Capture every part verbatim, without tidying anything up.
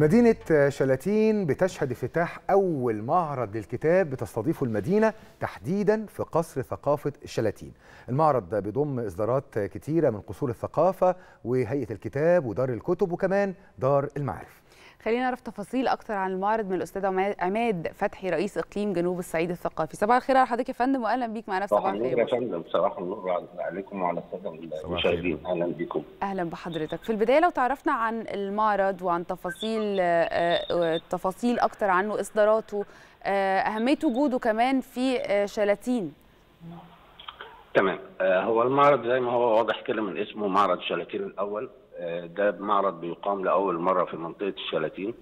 مدينة شلاتين بتشهد افتتاح أول معرض للكتاب بتستضيفه المدينة تحديدا في قصر ثقافة شلاتين. المعرض بيضم إصدارات كتيرة من قصور الثقافة وهيئة الكتاب ودار الكتب وكمان دار المعارف. خلينا نعرف تفاصيل أكتر عن المعرض من الأستاذ عماد فتحي رئيس إقليم جنوب الصعيد الثقافي. صباح الخير على حضرتك يا فندم وأهلا بيك معنا في صباح الخير. يا فندم صباح النور عليكم وعلى السادة المشاهدين. أهلا بكم. أهلا بحضرتك. في البداية لو تعرفنا عن المعرض وعن تفاصيل تفاصيل أكتر عنه، إصداراته، أهمية وجوده كمان في شلاتين. تمام. هو المعرض زي ما هو واضح كده من اسمه، معرض شلاتين الأول. ده معرض بيقام لأول مرة في منطقة الشلاتين،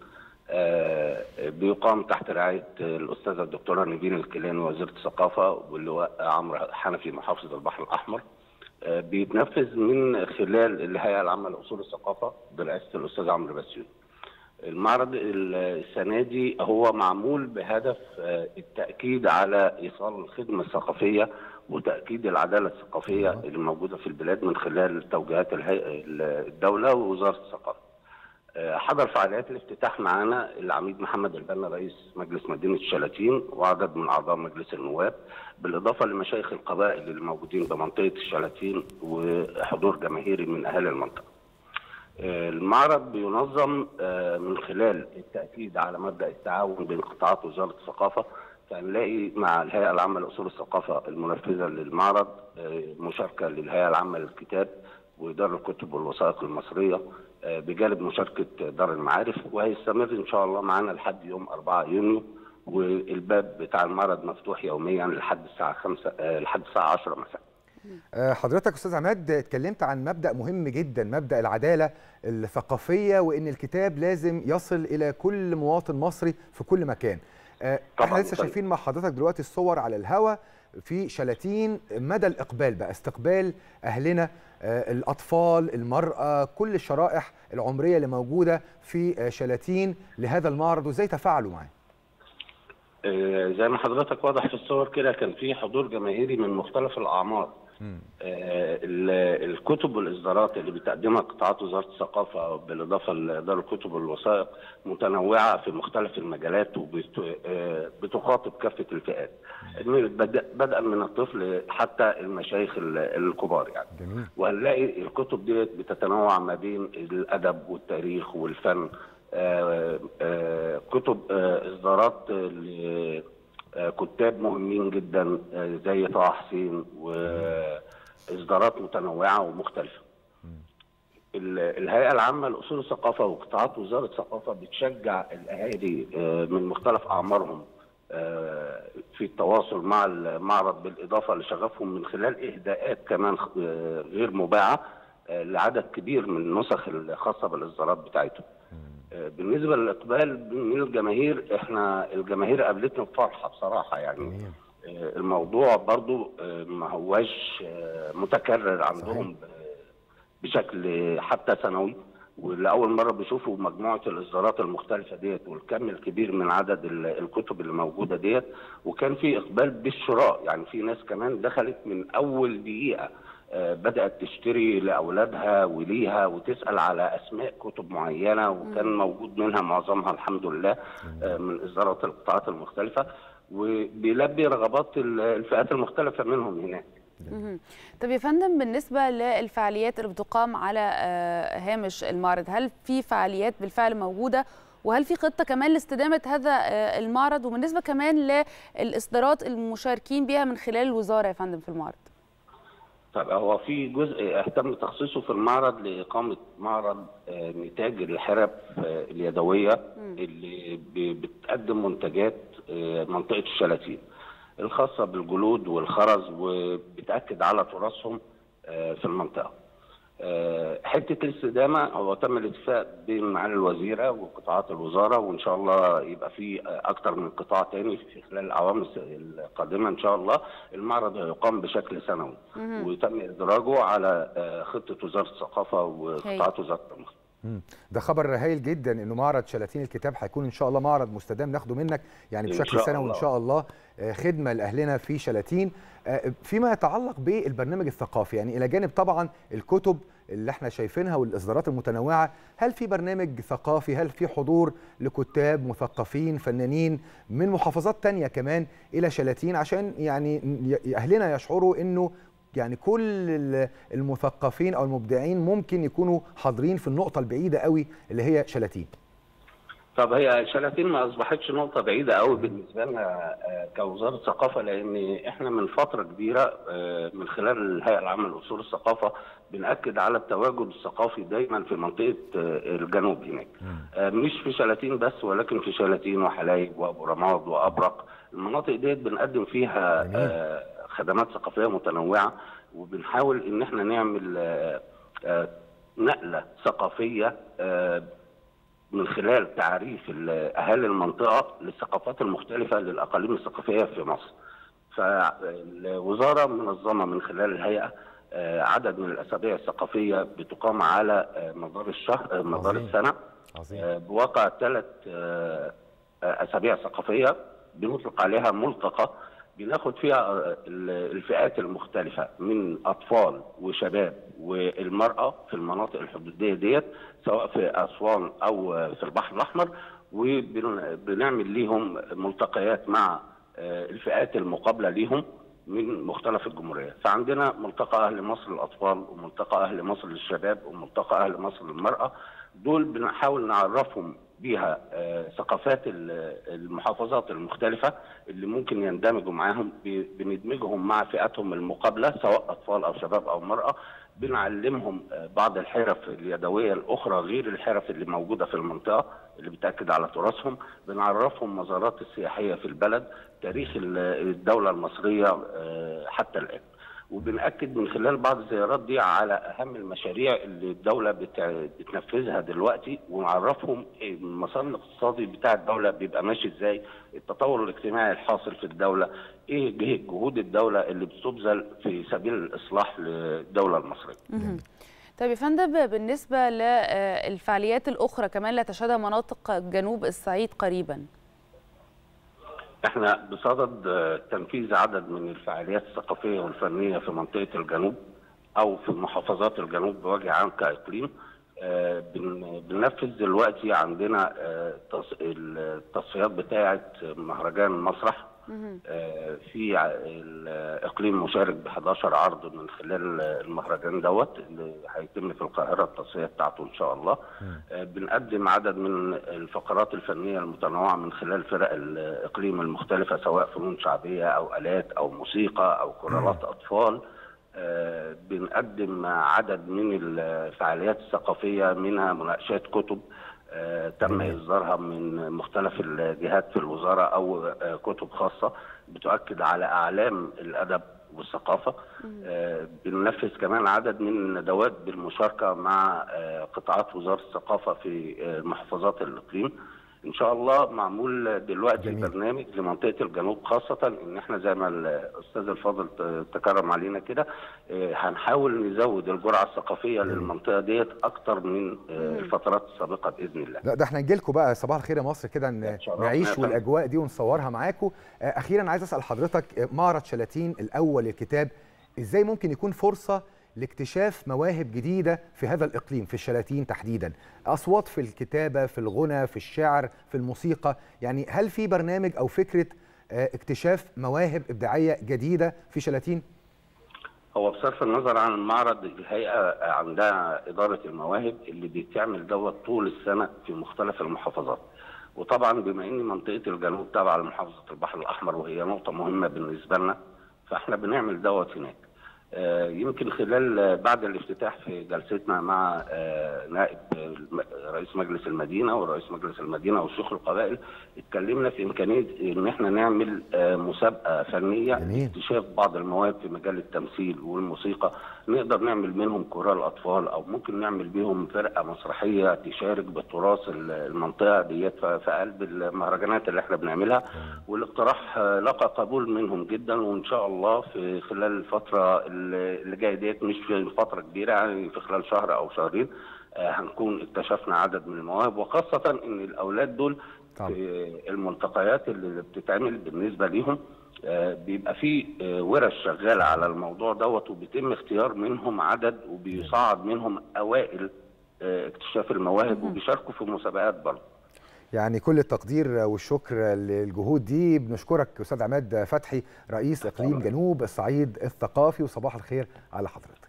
بيقام تحت رعاية الأستاذة الدكتورة نيفين الكيلاني وزيرة الثقافة واللواء عمرو حنفي محافظ البحر الأحمر. بيتنفذ من خلال الهيئة العامة لأصول الثقافة برئاسة الأستاذ عمرو بسيوني. المعرض السنة دي هو معمول بهدف التأكيد على إيصال الخدمة الثقافية وتأكيد العدالة الثقافية اللي موجودة في البلاد من خلال توجيهات الدولة ووزارة الثقافة. حضر فعاليات الافتتاح معانا العميد محمد البنا رئيس مجلس مدينة الشلاتين وعدد من أعضاء مجلس النواب، بالإضافة لمشايخ القبائل اللي موجودين بمنطقة الشلاتين وحضور جماهيري من أهالي المنطقة. المعرض بينظم من خلال التأكيد على مبدأ التعاون بين قطاعات وزارة الثقافة، فنلاقي مع الهيئة العامة لأصول الثقافة المنفذة للمعرض مشاركة للهيئة العامة للكتاب ودار الكتب والوثائق المصرية بجانب مشاركة دار المعارف، وهيستمر إن شاء الله معانا لحد يوم أربعة يونيو، والباب بتاع المعرض مفتوح يوميا لحد الساعة خمسة لحد الساعة عشرة مساء. حضرتك أستاذ عماد اتكلمت عن مبدأ مهم جدا، مبدأ العدالة الثقافية، وإن الكتاب لازم يصل إلى كل مواطن مصري في كل مكان. احنا لسه شايفين مع حضرتك دلوقتي الصور على الهواء في شلاتين، مدى الإقبال بقى، استقبال أهلنا، الأطفال، المرأة، كل الشرائح العمرية اللي موجودة في شلاتين لهذا المعرض، وإزاي تفاعلوا معاه؟ زي ما حضرتك واضح في الصور كده، كان في حضور جماهيري من مختلف الأعمار. آه الكتب والإصدارات اللي بتقدمها قطاعات وزارة الثقافة بالإضافة لدار الكتب والوثائق متنوعة في مختلف المجالات وبتخاطب كافة الفئات، بدءا من الطفل حتى المشايخ الكبار يعني. جميل. وهنلاقي الكتب دي بتتنوع ما بين الأدب والتاريخ والفن، آه آه كتب آه إصدارات كتاب مهمين جدا زي طه حسين، واصدارات متنوعه ومختلفه. الهيئه العامه لاصول الثقافه وقطاعات وزاره الثقافه بتشجع الاهالي من مختلف اعمارهم في التواصل مع المعرض، بالاضافه لشغفهم من خلال اهداءات كمان غير مباعه لعدد كبير من النسخ الخاصه بالاصدارات بتاعتهم. بالنسبه للاقبال من الجماهير، احنا الجماهير قابلتنا بفرحه بصراحه يعني. الموضوع برضو ما هواش متكرر عندهم بشكل حتى سنوي، ولاول مره بيشوفوا مجموعه الاصدارات المختلفه ديت والكم الكبير من عدد الكتب اللي موجوده ديت، وكان في اقبال بالشراء يعني. في ناس كمان دخلت من اول دقيقه بدأت تشتري لأولادها وليها وتسأل على أسماء كتب معينة، وكان موجود منها معظمها الحمد لله من إصدارات القطاعات المختلفة، وبيلبي رغبات الفئات المختلفة منهم هناك. طب يا فندم، بالنسبة للفعاليات اللي بتقام على هامش المعرض، هل في فعاليات بالفعل موجودة؟ وهل في خطة كمان لاستدامة هذا المعرض؟ وبالنسبة كمان للإصدارات المشاركين بها من خلال الوزارة يا فندم في المعرض؟ طب هو في جزء اهتم تخصيصه في المعرض لإقامة معرض نتاج الحرف اليدوية اللي بتقدم منتجات منطقة الشلاتين الخاصة بالجلود والخرز، وبتأكد على تراثهم في المنطقة. حتة الاستدامة هو تم الاتفاق بين معالي الوزيرة وقطاعات الوزارة، وإن شاء الله يبقى في أكثر من قطاع تاني في خلال الأعوام القادمة إن شاء الله. المعرض يقام بشكل سنوي وتم إدراجه على خطة وزارة الثقافة وقطاعات وزارة الثقافة. ده خبر هايل جدا انه معرض شلاتين الكتاب هيكون ان شاء الله معرض مستدام ناخده منك يعني بشكل سنوي ان شاء الله، خدمه لاهلنا في شلاتين. فيما يتعلق بالبرنامج الثقافي، يعني الى جانب طبعا الكتب اللي احنا شايفينها والاصدارات المتنوعه، هل في برنامج ثقافي، هل في حضور لكتاب مثقفين فنانين من محافظات تانية كمان الى شلاتين، عشان يعني اهلنا يشعروا انه يعني كل المثقفين او المبدعين ممكن يكونوا حاضرين في النقطه البعيده قوي اللي هي شلاتين؟ طب هي شلاتين ما اصبحتش نقطه بعيده قوي بالنسبه لنا كوزاره ثقافه، لان احنا من فتره كبيره من خلال الهيئه العامه لاصول الثقافه بنأكد على التواجد الثقافي دايما في منطقه الجنوب هناك. مش في شلاتين بس، ولكن في شلاتين وحلايب وابو رماد وابرق، المناطق ديت بنقدم فيها خدمات ثقافيه متنوعه، وبنحاول ان احنا نعمل نقله ثقافيه من خلال تعريف اهالي المنطقه للثقافات المختلفه للاقاليم الثقافيه في مصر. فالوزاره منظمه من خلال الهيئه عدد من الاسابيع الثقافيه بتقام على مدار الشهر مدار السنه، بواقع ثلاث اسابيع ثقافيه بنطلق عليها ملتقى، بناخد فيها الفئات المختلفه من اطفال وشباب والمراه في المناطق الحدوديه ديت، سواء في اسوان او في البحر الاحمر، وبنعمل ليهم ملتقيات مع الفئات المقابله ليهم من مختلف الجمهوريه. فعندنا ملتقى اهل مصر للاطفال، وملتقى اهل مصر للشباب، وملتقى اهل مصر للمراه. دول بنحاول نعرفهم بيها ثقافات المحافظات المختلفة اللي ممكن يندمجوا معاهم، بندمجهم مع فئاتهم المقابلة سواء أطفال أو شباب أو مرأة، بنعلمهم بعض الحرف اليدوية الأخرى غير الحرف اللي موجودة في المنطقة اللي بتأكد على تراثهم، بنعرفهم مزارات السياحية في البلد، تاريخ الدولة المصرية حتى الآن، وبنأكد من خلال بعض الزيارات دي على أهم المشاريع اللي الدولة بتنفذها دلوقتي، ونعرفهم المسار الاقتصادي بتاع الدولة بيبقى ماشي ازاي، التطور الاجتماعي الحاصل في الدولة، ايه جهود الدولة اللي بتبذل في سبيل الإصلاح للدولة المصرية. طيب يا فندم، بالنسبة للفعاليات الأخرى كمان لا تشهدها مناطق جنوب الصعيد قريبا؟ احنا بصدد تنفيذ عدد من الفعاليات الثقافيه والفنيه في منطقه الجنوب او في محافظات الجنوب بوجه عام كاقليم. بننفذ دلوقتي عندنا التصفيات بتاعه مهرجان مسرح، في الاقليم مشارك ب حداشر عرض من خلال المهرجان دوت اللي هيتم في القاهره التصفيه بتاعته ان شاء الله. بنقدم عدد من الفقرات الفنيه المتنوعه من خلال فرق الاقليم المختلفه، سواء فنون شعبيه او الات او موسيقى او كورالات اطفال. بنقدم عدد من الفعاليات الثقافيه، منها مناقشات كتب آه، تم إصدارها من مختلف الجهات في الوزارة أو آه، كتب خاصة بتؤكد على أعلام الأدب والثقافة. آه، بننفذ كمان عدد من الندوات بالمشاركة مع آه، قطاعات وزارة الثقافة في آه، محافظات الإقليم. ان شاء الله معمول دلوقتي جميل. برنامج لمنطقه الجنوب، خاصه ان احنا زي ما الاستاذ الفاضل تكرم علينا كده، هنحاول نزود الجرعه الثقافيه جميل. للمنطقه ديت اكتر من الفترات السابقه باذن الله. لا ده احنا نجي لكم بقى صباح الخير يا مصر كده نعيش والاجواء دي ونصورها معاكم. اخيرا عايز اسال حضرتك، معرض شلاتين الاول للكتاب ازاي ممكن يكون فرصه لاكتشاف مواهب جديدة في هذا الإقليم، في الشلاتين تحديدا، أصوات في الكتابة، في الغنى، في الشعر، في الموسيقى، يعني هل في برنامج أو فكرة اكتشاف مواهب إبداعية جديدة في شلاتين؟ هو بصرف النظر عن المعرض، الهيئة عندها إدارة المواهب اللي بتعمل دوت طول السنة في مختلف المحافظات، وطبعا بما ان منطقة الجنوب تابعة لمحافظة البحر الأحمر وهي نقطة مهمة بالنسبة لنا، فاحنا بنعمل دوت هناك. يمكن خلال بعد الافتتاح في جلستنا مع نائب رئيس مجلس المدينه ورئيس مجلس المدينه وشيوخ القبائل، اتكلمنا في امكانيه ان احنا نعمل مسابقه فنيه لاكتشاف بعض المواهب في مجال التمثيل والموسيقى، نقدر نعمل منهم كورال اطفال او ممكن نعمل بيهم فرقه مسرحيه تشارك بتراث المنطقه ديت في قلب المهرجانات اللي احنا بنعملها. والاقتراح لقى قبول منهم جدا، وان شاء الله في خلال الفتره اللي جايه ديت، مش في فتره كبيره يعني في خلال شهر او شهرين، آه هنكون اكتشفنا عدد من المواهب، وخاصه ان الاولاد دول طبعا. في الملتقيات اللي بتتعمل بالنسبه ليهم بيبقى في ورش شغاله على الموضوع دوت، وبيتم اختيار منهم عدد وبيصعد منهم اوائل اكتشاف المواهب وبيشاركوا في مسابقات برضه. يعني كل التقدير والشكر للجهود دي. بنشكرك استاذ عماد فتحي رئيس اقليم جنوب الصعيد الثقافي، وصباح الخير على حضرتك.